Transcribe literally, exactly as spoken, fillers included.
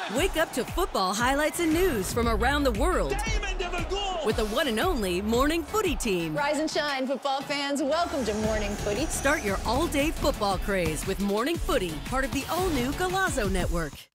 Wake up to football highlights and news from around the world with the one and only Morning Footy team. Rise and shine, football fans. Welcome to Morning Footy. Start your all-day football craze with Morning Footy, part of the all-new Golazo network.